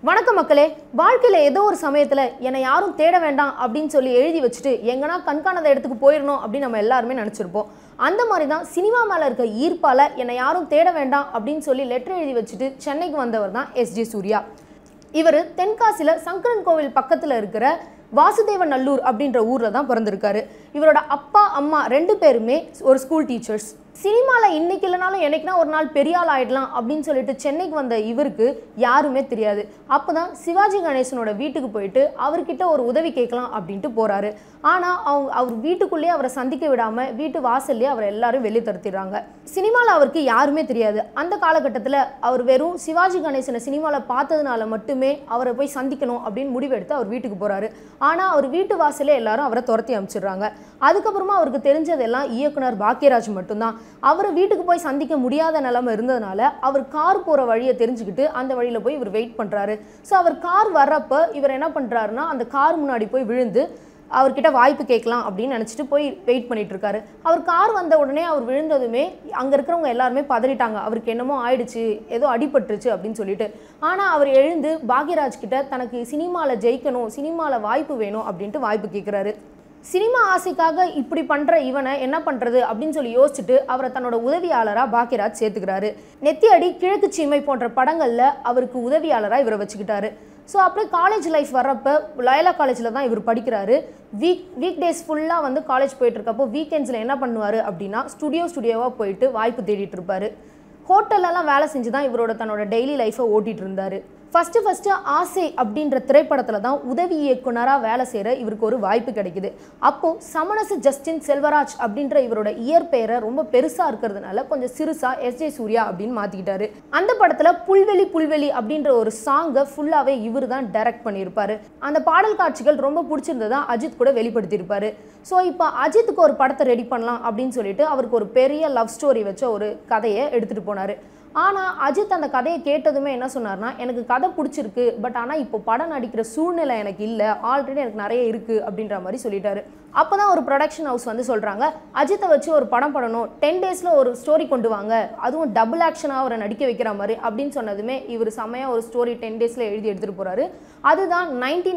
வணக்கம் மக்களே. வாழ்க்கையில் ஏதோ ஒரு சமயத்தில் என்னை யாரும் தேட வேண்டாம் அப்படின்னு சொல்லி எழுதி வச்சுட்டு எங்கன்னா கண்காணாத இடத்துக்கு போயிடணும் அப்படின்னு நம்ம எல்லாருமே நினச்சிருப்போம். அந்த மாதிரி தான் சினிமா மேலே இருக்க ஈர்ப்பால் என்னை யாரும் தேட வேண்டாம் அப்படின்னு சொல்லி லெட்டர் எழுதி வச்சுட்டு சென்னைக்கு வந்தவர் தான் எஸ்ஜே சூர்யா. இவர் தென்காசியில் சங்கரன் கோவில் பக்கத்தில் இருக்கிற வாசுதேவ நல்லூர் அப்படின்ற ஊரில் தான் பிறந்திருக்காரு. இவரோட அப்பா அம்மா 2 பேருமே ஒரு ஸ்கூல் டீச்சர்ஸ். சினிமாவில் இன்னைக்கு இல்லைனாலும் என்னைக்குனா ஒரு நாள் பெரிய ஆள் ஆகிடலாம் அப்படின்னு சொல்லிட்டு சென்னைக்கு வந்த இவருக்கு யாருமே தெரியாது. அப்போ தான் சிவாஜி கணேசனோட வீட்டுக்கு போயிட்டு அவர்கிட்ட ஒரு உதவி கேட்கலாம் அப்படின்ட்டு போகிறாரு. ஆனால் அவர் வீட்டுக்குள்ளேயே அவரை சந்திக்க விடாமல் வீட்டு வாசல்லே அவரை எல்லாரும் வெளியே தடுத்திடுறாங்க. சினிமாவில் அவருக்கு யாருமே தெரியாது. அந்த காலகட்டத்தில் அவர் வெறும் சிவாஜி கணேசனை சினிமாவில் பார்த்ததுனால மட்டுமே அவரை போய் சந்திக்கணும் அப்படின்னு முடிவெடுத்து அவர் வீட்டுக்கு போகிறாரு. ஆனால் அவர் வீட்டு வாசலே எல்லாரும் அவரை துரத்தி அனுப்பிச்சிடுறாங்க. அதுக்கப்புறமா அவருக்கு தெரிஞ்சதெல்லாம் இயக்குனர் பாக்கியராஜ் மட்டும்தான். அவரை வீட்டுக்கு போய் சந்திக்க முடியாத நிலைமை இருந்ததுனால அவர் கார் போகிற வழியை தெரிஞ்சுக்கிட்டு அந்த வழியில் போய் இவர் வெயிட் பண்ணுறாரு. ஸோ அவர் கார் வர்றப்போ இவர் என்ன பண்ணுறாருன்னா அந்த கார் முன்னாடி போய் விழுந்து அவர்கிட்ட வாய்ப்பு கேட்கலாம் அப்படின்னு நினச்சிட்டு போய் வெயிட் பண்ணிட்டு இருக்காரு. அவர் கார் வந்த உடனே அவர் விழுந்ததுமே அங்கே இருக்கிறவங்க எல்லாருமே பதறிட்டாங்க. அவருக்கு என்னமோ ஆயிடுச்சு, ஏதோ அடிபட்டுருச்சு அப்படின்னு சொல்லிட்டு. ஆனால் அவர் எழுந்து பாக்யராஜ் கிட்ட தனக்கு சினிமாவில் ஜெயிக்கணும், சினிமாவில் வாய்ப்பு வேணும் அப்படின்ட்டு வாய்ப்பு கேட்குறாரு. சினிமா ஆசைக்காக இப்படி பண்ணுற இவனை என்ன பண்ணுறது அப்படின்னு சொல்லி யோசிச்சுட்டு அவரை தன்னோட உதவியாளராக பாக்யராஜ் சேர்த்துக்கிறாரு. நெத்தியடி, கிழக்கு சீமை போன்ற படங்களில் அவருக்கு உதவியாளராக இவரை வச்சுக்கிட்டாரு. ஸோ அப்படியே காலேஜ் லைஃப் வர்றப்போ லயோலா காலேஜில் தான் இவர் படிக்கிறாரு. வீக் டேஸ் ஃபுல்லாக வந்து காலேஜ் போயிட்டுருக்கப்போ வீக்கெண்ட்ஸில் என்ன பண்ணுவார் அப்படின்னா ஸ்டுடியோவாக போயிட்டு வாய்ப்பு தேடிட்டு இருப்பார். ஹோட்டல்லலாம் வேலை செஞ்சு தான் இவரோட தன்னோட டெய்லி லைஃப்பை ஓட்டிகிட்டு இருந்தார். ஃபஸ்ட்டு ஆசை அப்படின்ற திரைப்படத்தில் தான் உதவி இயக்குனராக வேலை செய்கிற இவருக்கு ஒரு வாய்ப்பு கிடைக்குது. அப்போது சமணசு ஜஸ்டின் செல்வராஜ் அப்படின்ற இவரோட இயற்பெயரை ரொம்ப பெருசாக இருக்கிறதுனால கொஞ்சம் சிறுசாக எஸ்ஜே சூர்யா அப்படின்னு மாற்றிக்கிட்டாரு. அந்த படத்தில் புல்வெளி அப்படின்ற ஒரு சாங்கை ஃபுல்லாகவே இவர் தான் டைரக்ட் பண்ணியிருப்பார். அந்த பாடல் காட்சிகள் ரொம்ப பிடிச்சிருந்ததா அஜித் கூட வெளிப்படுத்தியிருப்பார். ஸோ இப்போ அஜித்துக்கு ஒரு படத்தை ரெடி பண்ணலாம் அப்படின்னு சொல்லிட்டு அவருக்கு ஒரு பெரிய லவ் ஸ்டோரி வச்ச ஒரு கதையை எடுத்துகிட்டு போனார். ஆனால் அஜித் அந்த கதையை கேட்டதுமே என்ன சொன்னார்னா, எனக்கு கதை பிடிச்சிருக்கு, பட் ஆனால் இப்போ படம் நடிக்கிற சூழ்நிலை எனக்கு இல்லை, ஆல்ரெடி எனக்கு நிறைய இருக்குது அப்படின்ற மாதிரி சொல்லிட்டாரு. அப்போ தான் ஒரு ப்ரொடக்ஷன் ஹவுஸ் வந்து சொல்கிறாங்க, அஜித்தை வச்சு ஒரு படம் பண்ணணும், 10 டேஸில் ஒரு ஸ்டோரி கொண்டு வாங்க, அதுவும் டபுள் ஆக்ஷனாக அவரை நடிக்க வைக்கிற மாதிரி அப்படின்னு சொன்னதுமே இவர் செம்மையாக ஒரு ஸ்டோரி 10 டேஸில் எழுதி எடுத்துகிட்டு போகிறாரு. அதுதான்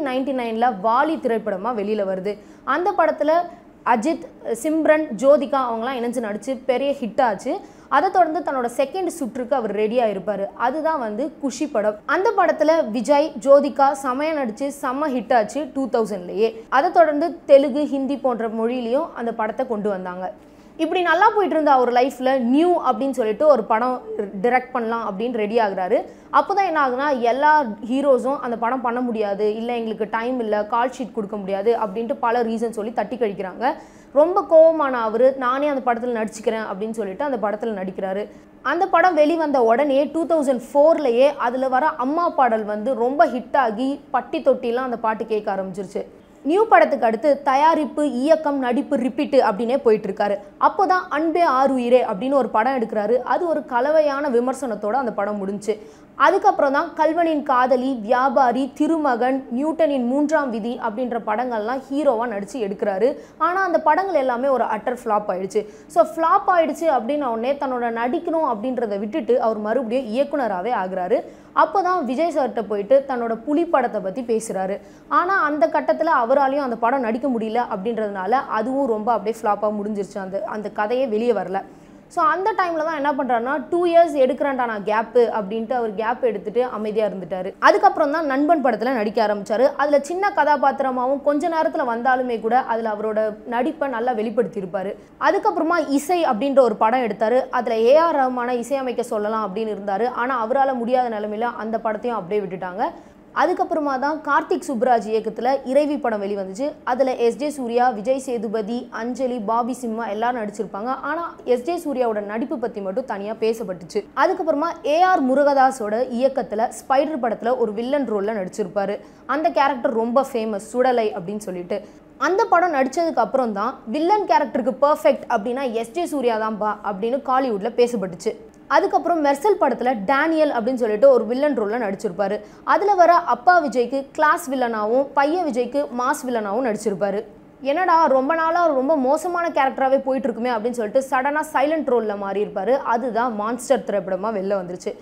1999 வாலி திரைப்படமாக வெளியில் வருது. அந்த படத்தில் அஜித், சிம்ரன், ஜோதிகா அவங்களாம் இணைஞ்சு நடித்து பெரிய ஹிட் ஆச்சு. அதை தொடர்ந்து தன்னோட செகண்ட் சுற்றுக்கு அவர் ரெடியாக இருப்பார். அதுதான் வந்து குஷி படம். அந்த படத்தில் விஜய், ஜோதிகா செமையாக நடித்து செம்ம ஹிட் ஆச்சு 2000லேயே. அதை தொடர்ந்து தெலுங்கு, ஹிந்தி போன்ற மொழியிலையும் அந்த படத்தை கொண்டு வந்தாங்க. இப்படி நல்லா போயிட்டு இருந்த அவர் லைஃப்பில் நியூ அப்படின்னு சொல்லிட்டு ஒரு படம் டிரெக்ட் பண்ணலாம் அப்படின்னு ரெடி ஆகுறாரு. அப்போ தான் என்ன ஆகுனா, எல்லா ஹீரோஸும் அந்த படம் பண்ண முடியாது, இல்லை எங்களுக்கு டைம் இல்லை, கால் ஷீட் கொடுக்க முடியாது அப்படின்ட்டு பல ரீசன் சொல்லி தட்டி கழிக்கிறாங்க. ரொம்ப கோபமான அவர், நானே அந்த படத்தில் நடிச்சுக்கிறேன் அப்படின்னு சொல்லிட்டு அந்த படத்தில் நடிக்கிறாரு. அந்த படம் வெளிவந்த உடனே 2004லேயே அதில் வர அம்மா பாடல் வந்து ரொம்ப ஹிட் ஆகி பட்டி தொட்டிலாம் அந்த பாட்டு கேட்க ஆரம்பிச்சிருச்சு. நியூ படத்துக்கு அடுத்து தயாரிப்பு, இயக்கம், நடிப்பு ரிப்பீட்டு அப்படின்னே போயிட்டு இருக்காரு. அப்போ தான் அன்பே ஆறுயிரே அப்படின்னு ஒரு படம் எடுக்கிறாரு. அது ஒரு கலவையான விமர்சனத்தோட அந்த படம் முடிஞ்சு. அதுக்கப்புறம் தான் கல்வனின் காதலி, வியாபாரி, திருமகன், நியூட்டனின் 3ஆம் விதி அப்படின்ற படங்கள்லாம் ஹீரோவாக நடித்து எடுக்கிறாரு. ஆனால் அந்த படங்கள் எல்லாமே ஒரு அட்டர் ஃப்ளாப் ஆயிடுச்சு. ஸோ ஃப்ளாப் ஆயிடுச்சு அப்படின்ன உடனே தன்னோட நடிக்கணும் அப்படின்றத விட்டுட்டு அவர் மறுபடியும் இயக்குனராகவே ஆகுறாரு. அப்போ தான் விஜய் சார்கிட்ட போயிட்டு தன்னோட புலி படத்தை பற்றி பேசுகிறாரு. ஆனால் அந்த கட்டத்தில் அவராலையும் அந்த படம் நடிக்க முடியல அப்படின்றதுனால அதுவும் ரொம்ப அப்படியே ஃப்ளாப்பாக முடிஞ்சிருச்சு. அந்த கதையே வெளியே வரல. ஸோ அந்த டைமில் தான் என்ன பண்ணுறாருன்னா, 2 இயர்ஸ் எடுக்கிறேன்டா நான் கேப்பு அப்படின்ட்டு அவர் கேப் எடுத்துகிட்டு அமைதியாக இருந்துட்டார். அதுக்கப்புறம் தான் நண்பன் படத்தில் நடிக்க ஆரம்பித்தார். அதில் சின்ன கதாபாத்திரமாகவும் கொஞ்ச நேரத்தில் வந்தாலுமே கூட அதில் அவரோட நடிப்பை நல்லா வெளிப்படுத்தியிருப்பார். அதுக்கப்புறமா இசை அப்படின்ற ஒரு படம் எடுத்தார். அதில் ஏஆர் ரஹ்மானை இசையமைக்க சொல்லலாம் அப்படின்னு இருந்தார். ஆனால் அவரால் முடியாத நிலைமையில் அந்த படத்தையும் அப்படியே விட்டுட்டாங்க. அதுக்கப்புறமா தான் கார்த்திக் சுப்ராஜ் இயக்கத்தில் இறைவி படம் வெளிவந்துச்சு. அதில் எஸ்ஜே சூர்யா, விஜய் சேதுபதி, அஞ்சலி, பாபி சிம்மா எல்லாரும் நடிச்சிருப்பாங்க. ஆனால் எஸ்ஜே சூர்யாவோட நடிப்பு பற்றி மட்டும் தனியாக பேசப்பட்டுச்சு. அதுக்கப்புறமா ஏஆர் முருகதாஸோட இயக்கத்தில் ஸ்பைடர் படத்தில் ஒரு வில்லன் ரோலில் நடிச்சிருப்பாரு. அந்த கேரக்டர் ரொம்ப ஃபேமஸ், சுடலை அப்படின்னு சொல்லிட்டு. அந்த படம் நடித்ததுக்கு அப்புறம் தான் வில்லன் கேரக்டருக்கு பர்ஃபெக்ட் அப்படின்னா எஸ்ஜே சூர்யா தான்பா அப்படின்னு காலிவுட்டில் பேசப்பட்டுச்சு. அதுக்கப்புறம் மெர்சல் படத்தில் டேனியல் அப்படின்னு சொல்லிட்டு ஒரு வில்லன் ரோலில் நடிச்சிருப்பாரு. அதில் வர அப்பா விஜய்க்கு கிளாஸ் வில்லனாகவும், பையன் விஜய்க்கு மாஸ் வில்லனாகவும் நடிச்சிருப்பாரு. என்னடா ரொம்ப நாளாக ரொம்ப மோசமான கேரக்டராகவே போயிட்டு இருக்குமே அப்படின்னு சொல்லிட்டு சடனாக சைலண்ட் ரோலில் மாறி இருப்பார். அதுதான் மான்ஸ்டர் திரைப்படமாக வெளில வந்துருச்சு.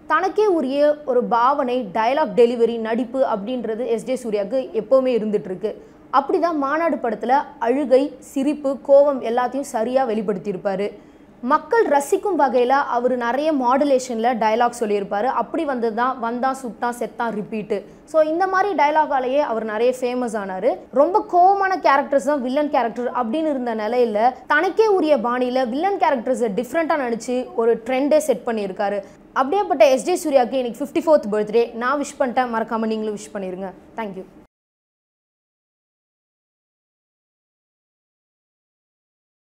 தனக்கே உரிய ஒரு பாவனை, டயலாக் டெலிவரி, நடிப்பு அப்படின்றது எஸ்ஜே சூர்யாவுக்கு எப்போவுமே இருந்துகிட்ருக்கு. அப்படி தான் மாநாடு படத்தில் அழுகை, சிரிப்பு, கோபம் எல்லாத்தையும் சரியாக வெளிப்படுத்தியிருப்பார். மக்கள் ரசிக்கும் வகையில் அவர் நிறைய மாடுலேஷனில் டயலாக் சொல்லியிருப்பார். அப்படி வந்தான் சுட்டான் செத்தான் ரிப்பீட்டு. ஸோ இந்த மாதிரி டயலாகாலேயே அவர் நிறைய ஃபேமஸ் ஆனார். ரொம்ப கோவமான கேரக்டர்ஸ் தான் வில்லன் கேரக்டர் அப்படின்னு இருந்த நிலையில் தனக்கே உரிய பாணியில் வில்லன் கேரக்டர்ஸை டிஃப்ரெண்ட்டாக நினச்சி ஒரு ட்ரெண்டே செட் பண்ணியிருக்காரு. அப்படியேப்பட்ட எஸ்ஜே சூர்யாவுக்கு இன்னைக்கு 54th பர்த்டே. நான் விஷ் பண்ணிட்டேன், மறக்காமல் நீங்களும் விஷ் பண்ணிடுங்க. தேங்க்யூ.